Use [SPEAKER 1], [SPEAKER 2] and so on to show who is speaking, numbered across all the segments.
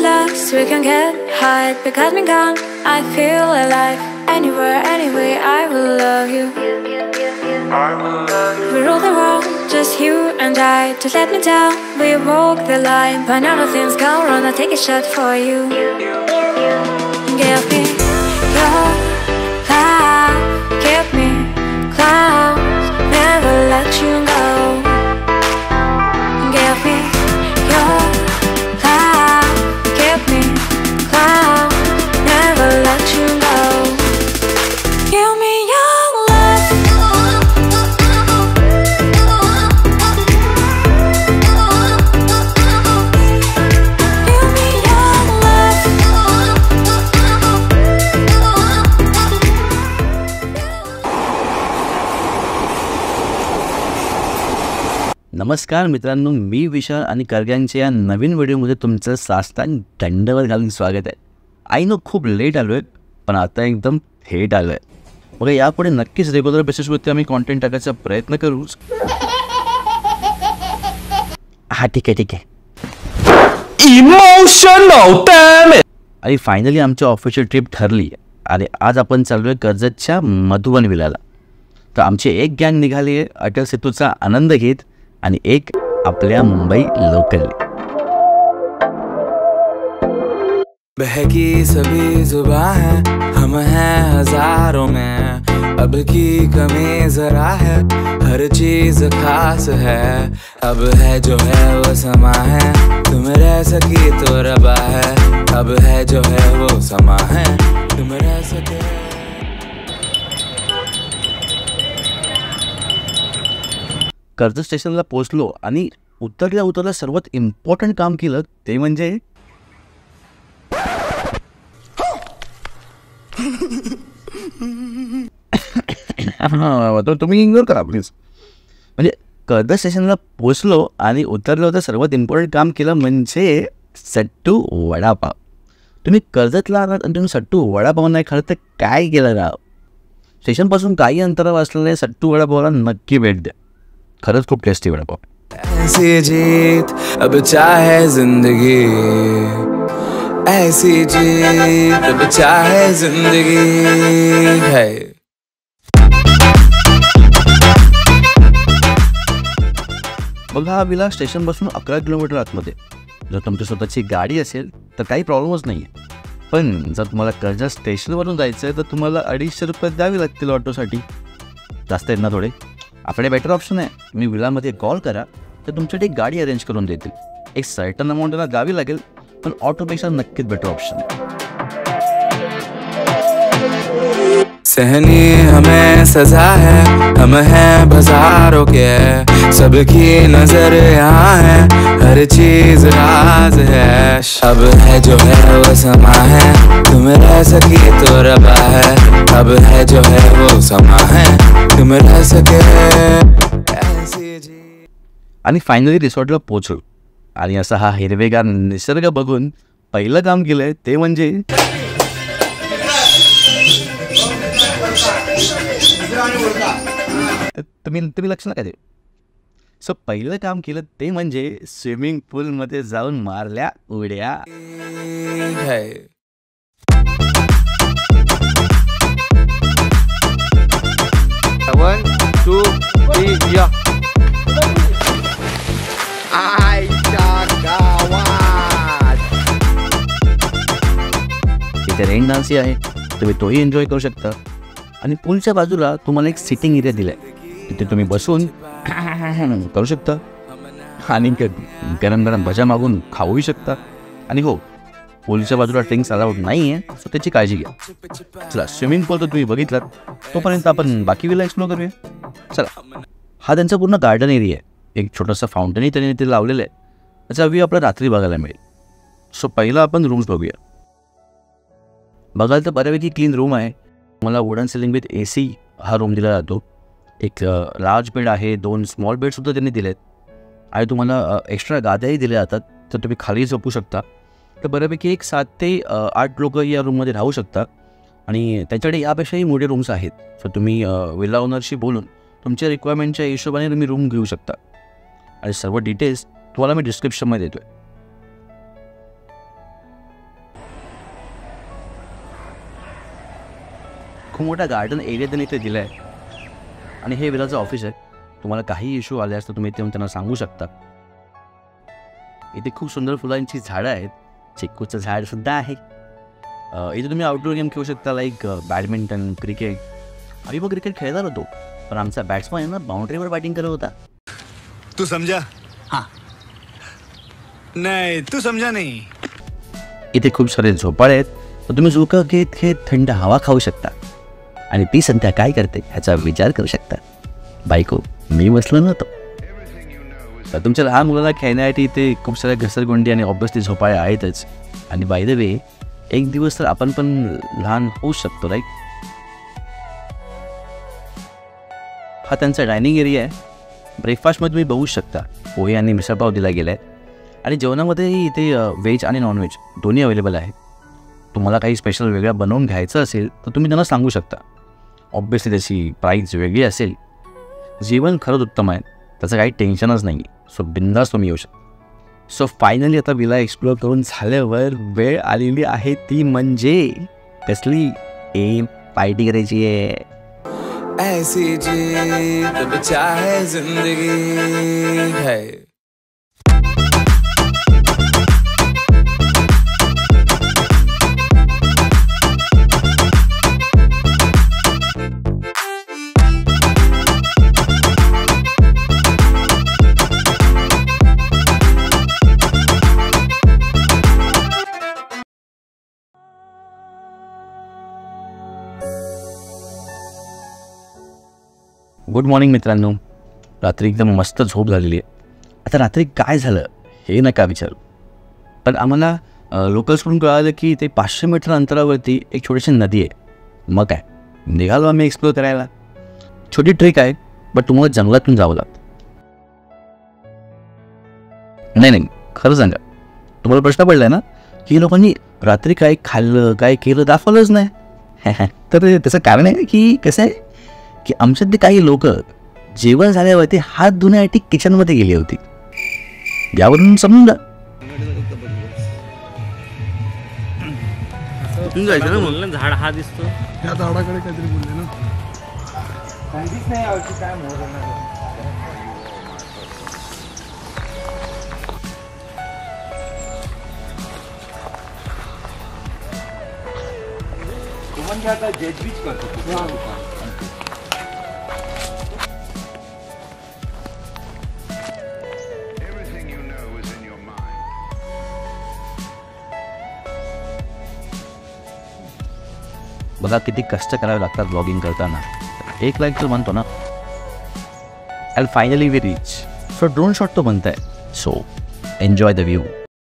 [SPEAKER 1] last, we can get high. Because me gone, I feel alive. Anywhere, anyway, I will love you. We rule the world, just you and I. Just let me down, we walk the line. But now nothing's gone wrong, I'll take a shot for you. Give me your love, give me clouds, never let you go. Give me your love, give me clouds, never let you go. Give me your love. Give me your love.
[SPEAKER 2] नमस्कार मित्रांनो, मी विशाल आणि करग्यांच्या या नवीन व्हिडिओमध्ये तुमचं साष्टांग दंडवत घालून स्वागत आहे. आई नो खूप लेट आलो आहे, पण आता एकदम थेट आलो आहे. बघा, यापुढे नक्कीच रेग्युलर बेसिसवरती आम्ही कॉन्टेंट टाकायचा प्रयत्न करू. हा ठीक आहे.
[SPEAKER 3] Emotional damn it.
[SPEAKER 2] आणि फायनली आमची ऑफिशियल ट्रिप ठरली आणि आज आपण चाललो आहे कर्जतच्या मधुवन विलाला. तर आमची एक गँग निघाली आहे अटल सेतूचा आनंद घेत आणि एक आपल्या मुंबई लोकल.
[SPEAKER 4] बहकी सभी जुबां हैं, हम हैं हजारों में. अब की कमी जरा है, हर चीज खास है. अब है जो है वो समा है, तुम रह सकी तो रबा है. अब है जो है वो समा है, तुम रह सके.
[SPEAKER 2] कर्जत स्टेशनला पोहोचलो आणि उतरल्या सर्वात इम्पॉर्टंट काम केलं ते म्हणजे तुम्ही इग्नोर करा प्लीज. म्हणजे कर्जत स्टेशनला पोहोचलो आणि उतरलो तर सर्वात इम्पॉर्टंट काम केलं म्हणजे सट्टू वडापाव. तुम्ही कर्जतला आलात आणि तुम्ही सट्टू वडापाव नाही खाल तर काय केलं राव. स्टेशनपासून काही अंतरावर असलेल्या सट्टू वडापावला नक्की भेट द्या. खरंच खूप टेस्टी वडापाव.
[SPEAKER 4] ऐसी जीत अब चाहे जिंदगी, ऐसी जीत अब चाहे जिंदगी है.
[SPEAKER 2] बघा, हा विला स्टेशनपासून 11 किलोमीटर आतमध्ये. जर तुमची स्वतःची गाडी असेल तर काही प्रॉब्लेमच नाही आहे. पण जर तुम्हाला कर्जत स्टेशनवरून जायचं आहे तर तुम्हाला 250 रुपये द्यावे लागतील ऑटोसाठी. जास्त आहेत ना थोडे. आपल्याकडे बेटर ऑप्शन आहे, तुम्ही विलामध्ये कॉल करा तर तुमच्यासाठी एक गाडी अरेंज करून देतील. एक सर्टन अमाऊंट त्यांना द्यावी लागेल, पण ऑटोपेक्षा नक्कीच बेटर ऑप्शन आहे.
[SPEAKER 4] सहनी हमें सजा है, हम हैं बाजारों के. सबकी नजर यहाँ है, हर चीज राज है. अब है जो है वो समा है, तुम रह सकी तो रबा है. अब है जो है वो समा है, तुम रह सके.
[SPEAKER 2] आणि फायनली रिसॉर्टला पोहोचलो आणि असा हा हिरवेगार निसर्ग बघून पहिलं काम केलंय ते म्हणजे तुम्ही लक्ष नका देऊ. सो पहिलं काम केलं ते म्हणजे स्विमिंग पूलमध्ये जाऊन मारल्या उड्या.
[SPEAKER 3] 1 2 3 या. आईच्या गावात
[SPEAKER 2] इथे रेन डान्सही आहे, तुम्ही तोही एन्जॉय करू शकता. आणि पूलच्या बाजूला तुम्हाला एक सिटिंग एरिया दिला आहे, तिथे तुम्ही बसून करू शकता आणि गरम गरम भजा मागून खाऊही शकता. आणि हो, पूलच्या बाजूला ड्रिंक्स अलाउड नाही आहे, सो त्याची काळजी घ्या. चला, स्विमिंग पूल तर तुम्ही बघितलात, तोपर्यंत आपण बाकी विला एक्सप्लोर करूया. चला, हा त्यांचा पूर्ण गार्डन एरिया आहे. एक छोटंसं फाउंटनही त्यांनी तिथे लावलेलं आहे, त्याचा व्ह्यू आपल्याला रात्री बघायला मिळेल. सो पहिला आपण रूम्स बघूया. बघाल तर बऱ्यापैकी क्लीन रूम आहे. मला वुडन सिलिंग विथ AC हा रूम दिला जातो. एक लार्ज बेड आहे, 2 स्मॉल बेडसुद्धा त्यांनी दिले आहेत आणि तुम्हाला एक्स्ट्रा गाद्याही दिल्या जातात, तर तुम्ही खाली झोपू शकता. तर बऱ्यापैकी एक 7 ते 8 लोक या रूममध्ये राहू शकता आणि त्यांच्याकडे यापेक्षाही मोठे रूम्स आहेत. सो तुम्ही विला ओनरशी बोलून तुमच्या रिक्वायरमेंटच्या हिशोबाने तुम्ही रूम घेऊ शकता आणि सर्व डिटेल्स तुम्हाला मी डिस्क्रिप्शनमध्ये देतो आहे. खूप मोठा गार्डन एरिया त्यांनी इथे दिला आहे आणि हे विलाचं ऑफिस आहे. तुम्हाला काही इश्यू आले असतं तुम्ही इथे येऊन त्यांना सांगू शकता. इथे खूप सुंदर फुलांची झाडं आहेत, चिक्कूचं झाडसुद्धा आहे. इथे तुम्ही आउटडोर गेम खेळू शकता लाईक बॅडमिंटन, क्रिकेट. आम्ही पण क्रिकेट खेळणार होतो पण आमचा बॅट्समन आहे ना बाउंड्रीवर बॅटिंग करत होता.
[SPEAKER 5] तू समझा?
[SPEAKER 2] हां.
[SPEAKER 5] नहीं तू समझा नहीं.
[SPEAKER 2] इथे खूप सारे झोपाळे आहेत तर तुम्ही झोका घेत घेत थंड हवा खाऊ शकता आणि ती सध्या काय करते ह्याचा विचार करू शकता. बायको मी बसलो नव्हतो. तर तुमच्या लहान मुलांना खेळण्यासाठी इथे खूप साऱ्या घसरगुंडी आणि ऑब्वियसली झोपाळे आहेतच. आणि बाय द वे एक दिवस तर आपण पण लहान होऊ शकतो राईट. हा त्यांचा डायनिंग एरिया आहे. ब्रेकफास्टमध्ये तुम्ही बघू शकता पोहे आणि मिसळपाव दिला गेला आहे आणि जेवणामध्येही इथे व्हेज आणि नॉनव्हेज दोन्ही अवेलेबल आहे. तुम्हाला काही स्पेशल वेगळं बनवून घ्यायचं असेल तर तुम्ही त्यांना सांगू शकता. ऑब्वियसली त्याची प्राईस वेगळी असेल. जेवण खरंच उत्तम आहे, त्याचं काही टेन्शनच नाही. सो बिंदास तुम्ही येऊ शकता. सो फायनली आता विला एक्सप्लोअर करून झाल्यावर वेळ आलेली आहे ती म्हणजे कसली पार्टी करायची आहे.
[SPEAKER 4] ऐसी जीत बचा है जिंदगी है.
[SPEAKER 2] गुड मॉर्निंग मित्रांनो. रात्री एकदम मस्त झोप झालेली आहे. आता रात्री काय झालं हे नका विचारू, पण आम्हाला लोकल्सकडून कळालं की ते 500 मीटर अंतरावरती एक छोटीशी नदी आहे. मग काय निघालो आम्ही एक्सप्लोअर करायला. छोटी ट्रेक आहे बट तुम्हाला जंगलातून जावं लागतं. नाही खरं सांगा, तुम्हाला प्रश्न पडला ना की लोकांनी रात्री काय खाल्लं काय केलं दाखवलंच नाही. तर त्याचं कारण आहे की कसं आहे की आमच्यातली काही लोक जेवण झाल्यावरती हात धुण्यासाठी किचनमध्ये गेली होती. यावरून समजून जा.
[SPEAKER 6] झाड हा दिसतो
[SPEAKER 5] त्या झाडाकडे काहीतरी बोलले ना.
[SPEAKER 2] बघा किती कष्ट करावे लागतात ब्लॉगिंग करताना. एक लाईक तर म्हणतो ना. And finally we reach. So drone shot तो बनताय. So enjoy the view.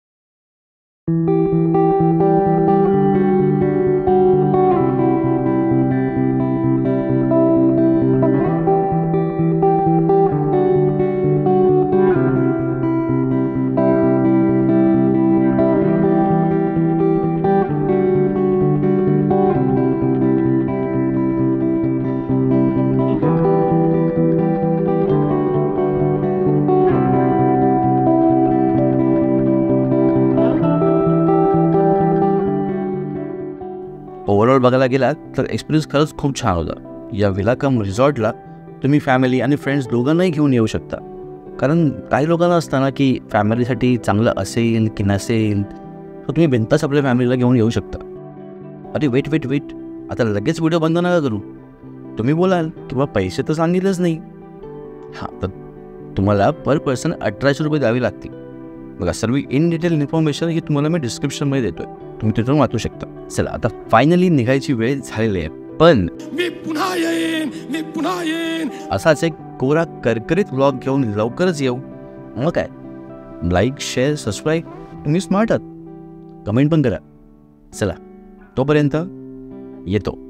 [SPEAKER 2] Overall बघायला गेलात तर एक्सपिरियन्स खरंच खूप छान होता. या विला कम रिसॉर्टला तुम्ही फॅमिली आणि फ्रेंड्स दोघांनाही घेऊन येऊ शकता. कारण काही लोकांना असताना की फॅमिलीसाठी चांगलं असेल की नसेल तर तुम्ही बिनतास आपल्या फॅमिलीला घेऊन येऊ शकता. अरे वेट आता लगेच व्हिडिओ बंद नका करू. तुम्ही बोलाल किंवा पैसे तर सांगितलेच नाही. हां, तर तुम्हाला पर पर्सन 1800 रुपये द्यावे लागतील. बघा सर्व इन डिटेल इन्फॉर्मेशन ही तुम्हाला मी डिस्क्रिप्शनमध्ये देतोय, तुम्ही तिथून वाचू शकता. चला आता फायनली निघायची वेळ झालेली आहे. पण
[SPEAKER 5] मी पुन्हा येईन
[SPEAKER 2] असाच एक कोरा करकरीत व्लॉग घेऊन लवकरच येऊ. मग काय, लाईक शेअर सबस्क्राईब. तुम्ही स्मार्ट आहात, कमेंट पण करा. चला तोपर्यंत येतो.